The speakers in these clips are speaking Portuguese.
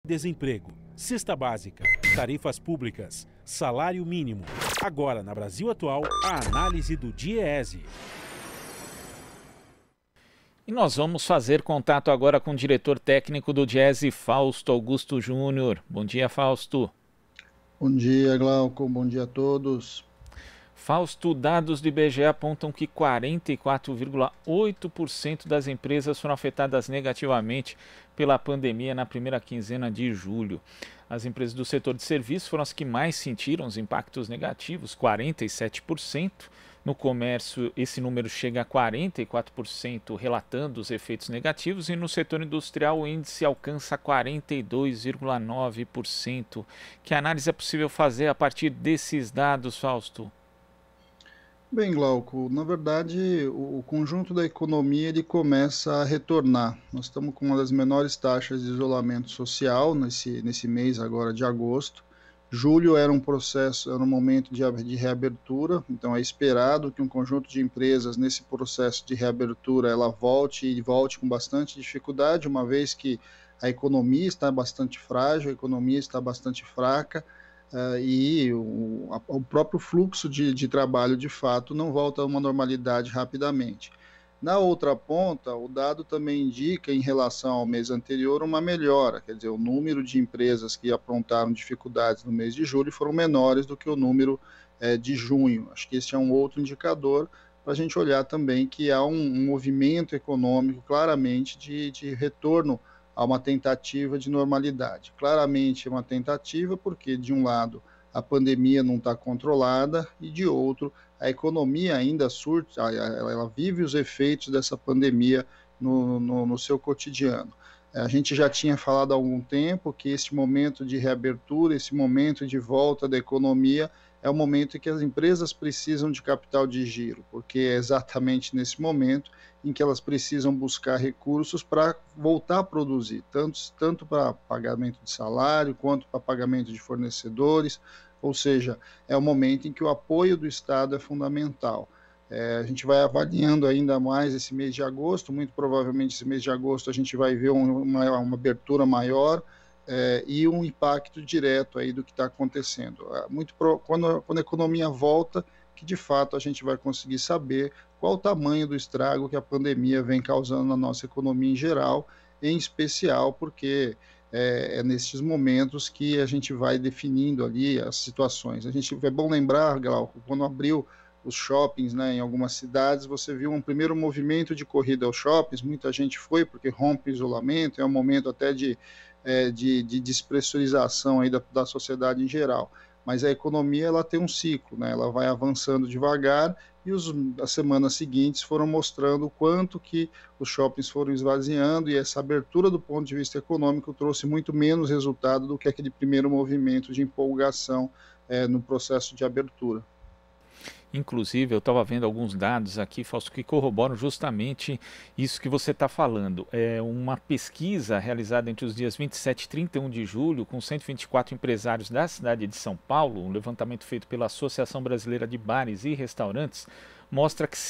Desemprego, cesta básica, tarifas públicas, salário mínimo. Agora, na Brasil Atual, a análise do DIEESE. E nós vamos fazer contato agora com o diretor técnico do DIEESE, Fausto Augusto Júnior. Bom dia, Fausto. Bom dia, Glauco. Bom dia a todos. Fausto, dados do IBGE apontam que 44,8% das empresas foram afetadas negativamente pela pandemia na primeira quinzena de julho. As empresas do setor de serviços foram as que mais sentiram os impactos negativos, 47%. No comércio, esse número chega a 44%, relatando os efeitos negativos, e no setor industrial o índice alcança 42,9%. Que análise é possível fazer a partir desses dados, Fausto? Bem, Glauco, na verdade, o conjunto da economia ele começa a retornar. Nós estamos com uma das menores taxas de isolamento social nesse mês agora de agosto. Julho era um momento de reabertura, então é esperado que um conjunto de empresas nesse processo de reabertura ela volte com bastante dificuldade, uma vez que a economia está bastante frágil, a economia está bastante fraca. E o próprio fluxo de trabalho, de fato, não volta a uma normalidade rapidamente. Na outra ponta, o dado também indica, em relação ao mês anterior, uma melhora, quer dizer, o número de empresas que aprontaram dificuldades no mês de julho foram menores do que o número de junho. Acho que esse é um outro indicador para a gente olhar também que há um movimento econômico claramente de retorno a uma tentativa de normalidade. Claramente é uma tentativa porque, de um lado, a pandemia não está controlada e, de outro, a economia ainda surge, ela vive os efeitos dessa pandemia no seu cotidiano. A gente já tinha falado há algum tempo que esse momento de reabertura, esse momento de volta da economia é o momento em que as empresas precisam de capital de giro, porque é exatamente nesse momento em que elas precisam buscar recursos para voltar a produzir, tanto para pagamento de salário, quanto para pagamento de fornecedores, ou seja, é o momento em que o apoio do Estado é fundamental. A gente vai avaliando ainda mais esse mês de agosto, muito provavelmente esse mês de agosto a gente vai ver uma abertura maior, e um impacto direto aí do que está acontecendo. Quando a economia volta, que de fato a gente vai conseguir saber qual o tamanho do estrago que a pandemia vem causando na nossa economia em geral, em especial porque é nesses momentos que a gente vai definindo ali as situações. É bom lembrar, Glauco, quando abriu os shoppings, né, em algumas cidades, você viu um primeiro movimento de corrida aos shoppings, muita gente foi porque rompe o isolamento, é um momento até de despressurização aí da sociedade em geral. Mas a economia ela tem um ciclo, né? Ela vai avançando devagar e as semanas seguintes foram mostrando o quanto que os shoppings foram esvaziando e essa abertura do ponto de vista econômico trouxe muito menos resultado do que aquele primeiro movimento de empolgação no processo de abertura. Inclusive, eu estava vendo alguns dados aqui, Fausto, que corroboram justamente isso que você está falando. É uma pesquisa realizada entre os dias 27 e 31 de julho, com 124 empresários da cidade de São Paulo, um levantamento feito pela Associação Brasileira de Bares e Restaurantes, mostra que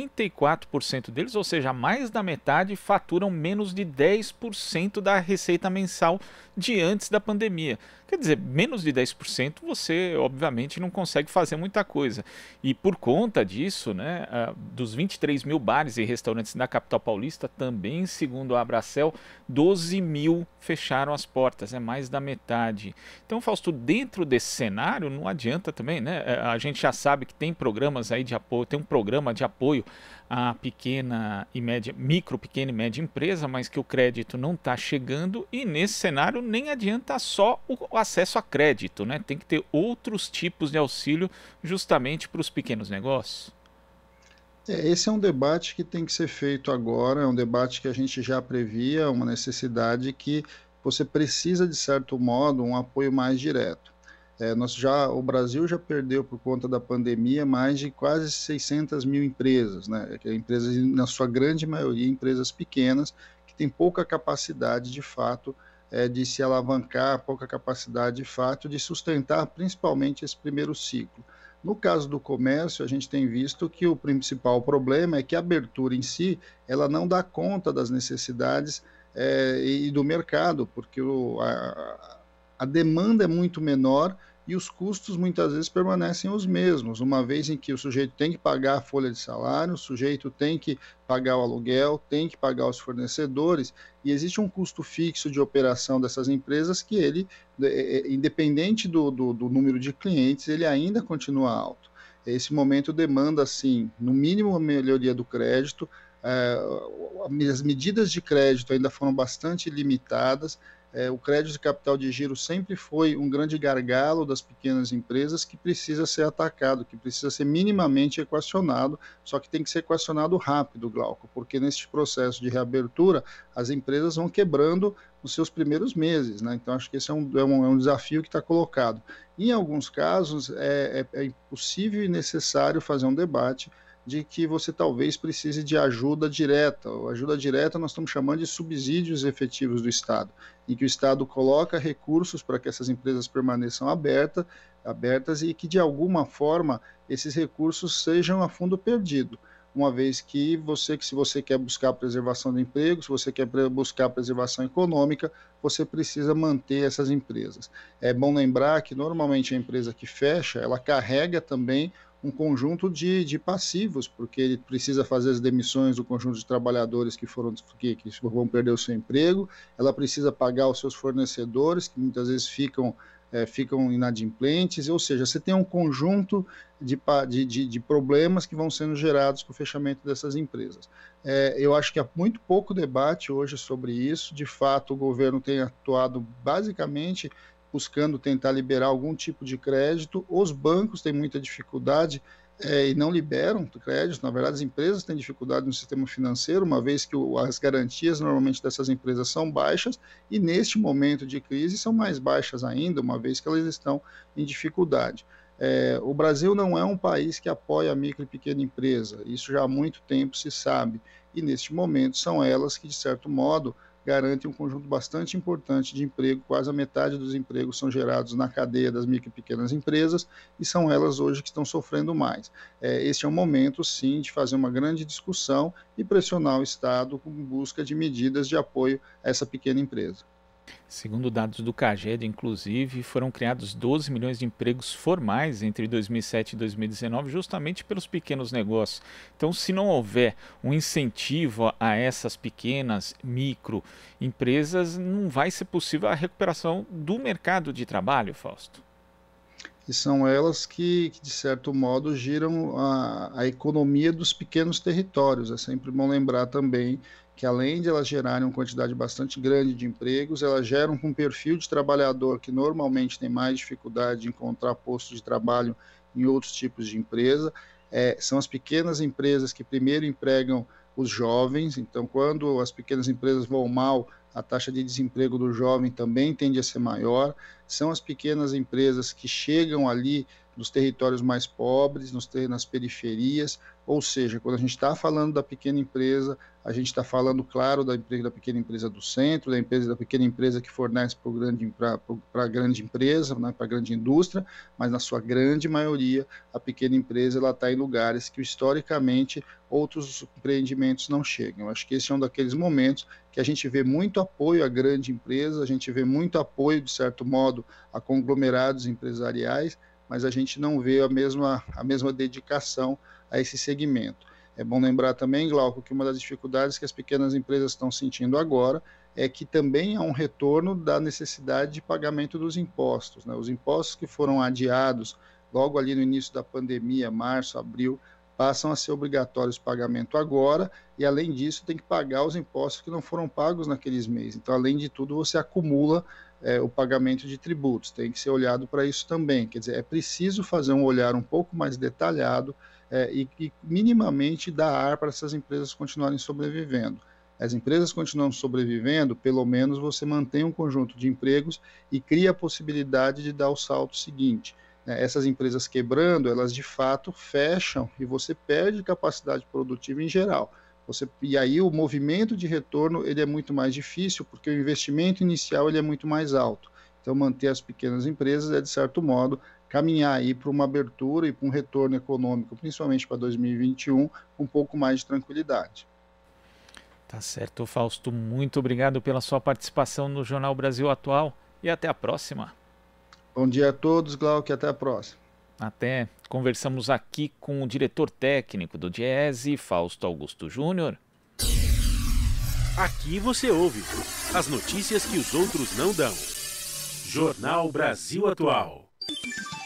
54% deles, ou seja, mais da metade, faturam menos de 10% da receita mensal de antes da pandemia. Quer dizer, menos de 10% você, obviamente, não consegue fazer muita coisa. E por conta disso, né, dos 23 mil bares e restaurantes da capital paulista, também, segundo a Abracel, 12 mil fecharam as portas, é mais da metade. Então, Fausto, dentro desse cenário, não adianta também, né? A gente já sabe que tem programas aí de apoio, tem um programa de apoio a pequena e média empresa, mas que o crédito não está chegando e nesse cenário nem adianta só o acesso a crédito, né? Tem que ter outros tipos de auxílio justamente para os pequenos negócios. Esse é um debate que tem que ser feito agora, é um debate que a gente já previa, uma necessidade que você precisa, de certo modo, um apoio mais direto. O Brasil já perdeu, por conta da pandemia, mais de quase 600 mil empresas, né? Empresas, na sua grande maioria, empresas pequenas, que têm pouca capacidade, de fato, de se alavancar, pouca capacidade, de fato, de sustentar, principalmente, esse primeiro ciclo. No caso do comércio, a gente tem visto que o principal problema é que a abertura em si, ela não dá conta das necessidades e do mercado, porque a demanda é muito menor e os custos muitas vezes permanecem os mesmos, uma vez em que o sujeito tem que pagar a folha de salário, o sujeito tem que pagar o aluguel, tem que pagar os fornecedores, e existe um custo fixo de operação dessas empresas que ele, independente do número de clientes, ele ainda continua alto. Esse momento demanda, sim, no mínimo, a melhoria do crédito. As medidas de crédito ainda foram bastante limitadas. O crédito de capital de giro sempre foi um grande gargalo das pequenas empresas que precisa ser atacado, que precisa ser minimamente equacionado, só que tem que ser equacionado rápido, Glauco, porque neste processo de reabertura as empresas vão quebrando nos seus primeiros meses, né? Então acho que esse é um desafio que está colocado. Em alguns casos é impossível e necessário fazer um debate de que você talvez precise de ajuda direta. Ajuda direta nós estamos chamando de subsídios efetivos do Estado, em que o Estado coloca recursos para que essas empresas permaneçam abertas e que, de alguma forma, esses recursos sejam a fundo perdido, uma vez que se você quer buscar a preservação do emprego, se você quer buscar a preservação econômica, você precisa manter essas empresas. É bom lembrar que, normalmente, a empresa que fecha, ela carrega também um conjunto de passivos, porque ele precisa fazer as demissões do conjunto de trabalhadores que vão perder o seu emprego, ela precisa pagar os seus fornecedores, que muitas vezes ficam inadimplentes, ou seja, você tem um conjunto de problemas que vão sendo gerados com o fechamento dessas empresas. Eu acho que há muito pouco debate hoje sobre isso. De fato, o governo tem atuado basicamente buscando tentar liberar algum tipo de crédito. Os bancos têm muita dificuldade e não liberam crédito. Na verdade, as empresas têm dificuldade no sistema financeiro, uma vez que as garantias normalmente dessas empresas são baixas, e neste momento de crise são mais baixas ainda, uma vez que elas estão em dificuldade. O Brasil não é um país que apoia a micro e pequena empresa, isso já há muito tempo se sabe, e neste momento são elas que, de certo modo, garantem um conjunto bastante importante de emprego. Quase a metade dos empregos são gerados na cadeia das micro e pequenas empresas, e são elas hoje que estão sofrendo mais. Este é um momento, sim, de fazer uma grande discussão e pressionar o Estado com busca de medidas de apoio a essa pequena empresa. Segundo dados do CAGED, inclusive, foram criados 12 milhões de empregos formais entre 2007 e 2019, justamente pelos pequenos negócios. Então, se não houver um incentivo a essas pequenas, micro empresas, não vai ser possível a recuperação do mercado de trabalho, Fausto. E são elas que, de certo modo, giram a economia dos pequenos territórios. É sempre bom lembrar também que, além de elas gerarem uma quantidade bastante grande de empregos, elas geram com um perfil de trabalhador que normalmente tem mais dificuldade de encontrar posto de trabalho em outros tipos de empresa. São as pequenas empresas que primeiro empregam os jovens. Então, quando as pequenas empresas vão mal, a taxa de desemprego do jovem também tende a ser maior. São as pequenas empresas que chegam ali nos territórios mais pobres, nas periferias, ou seja, quando a gente está falando da pequena empresa, a gente está falando, claro, da pequena empresa do centro, da pequena empresa que fornece para a grande empresa, né, para a grande indústria, mas na sua grande maioria, a pequena empresa está em lugares que, historicamente, outros empreendimentos não chegam. Eu acho que esse é um daqueles momentos que a gente vê muito apoio à grande empresa, a gente vê muito apoio, de certo modo, a conglomerados empresariais, mas a gente não vê a mesma dedicação a esse segmento. É bom lembrar também, Glauco, que uma das dificuldades que as pequenas empresas estão sentindo agora é que também há um retorno da necessidade de pagamento dos impostos, né? Os impostos que foram adiados logo ali no início da pandemia, março, abril, passam a ser obrigatórios de pagamento agora, e além disso tem que pagar os impostos que não foram pagos naqueles meses. Então, além de tudo, você acumula o pagamento de tributos, tem que ser olhado para isso também. Quer dizer, é preciso fazer um olhar um pouco mais detalhado e minimamente dar ar para essas empresas continuarem sobrevivendo. As empresas continuam sobrevivendo, pelo menos você mantém um conjunto de empregos e cria a possibilidade de dar o salto seguinte. Essas empresas quebrando, elas de fato fecham e você perde capacidade produtiva em geral. E aí o movimento de retorno ele é muito mais difícil, porque o investimento inicial ele é muito mais alto. Então, manter as pequenas empresas é, de certo modo, caminhar aí para uma abertura e para um retorno econômico, principalmente para 2021, com um pouco mais de tranquilidade. Tá certo, Fausto. Muito obrigado pela sua participação no Jornal Brasil Atual e até a próxima. Bom dia a todos, Glauco, e até a próxima. Até. Conversamos aqui com o diretor técnico do Diese, Fausto Augusto Júnior. Aqui você ouve as notícias que os outros não dão. Jornal Brasil Atual.